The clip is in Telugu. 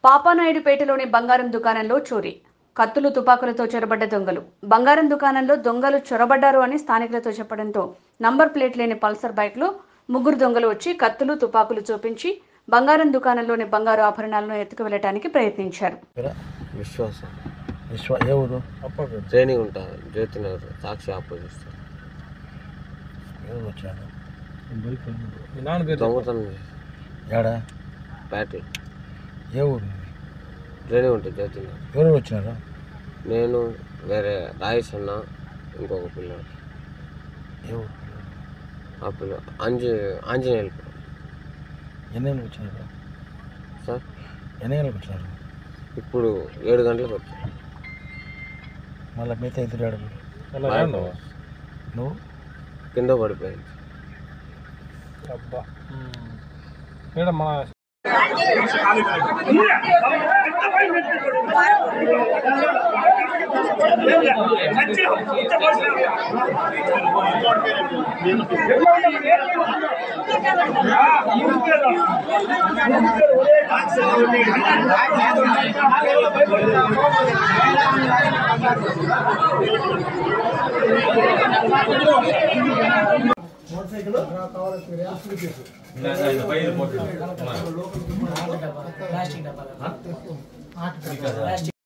పాపానాయుడుపేటలోని బంగారం దుకాణంలో చోరీ. కత్తులు తుపాకులతో చొరబడ్డ దొంగలు. బంగారం దుకాణంలో దొంగలు చొరబడ్డారు అని స్థానికులతో చెప్పడంతో నంబర్ ప్లేట్ లేని పల్సర్ బైక్లో ముగ్గురు దొంగలు వచ్చి కత్తులు తుపాకులు చూపించి బంగారం దుకాణంలోని బంగారు ఆభరణాలను ఎత్తుకు వెళ్ళడానికి ప్రయత్నించారు. ట్రైనింగ్ ఉంటారు జ్యోతినగర్ సాక్షి ఆపోజిట్ దొంగతనం ప్యాటీ ఏ ఊరు ట్రైనింగ్ ఉంటుంది జ్యోతినగర్. ఎవరు వచ్చారు? నేను వేరే రాయేష్ అన్న ఇంకొక పిల్లడు. ఆ పిల్ల ఆంజనేయులు. ఎన్ని గంటలకు వచ్చారు సార్? ఎన్ని గంటలకు వచ్చారు? ఇప్పుడు 7 గంటలకు వచ్చాను. మళ్ళీ మిగతా ఇద్దరు నువ్వు కింద పడిపోయింది. ప్లాస్టిక్ డబ్బాలు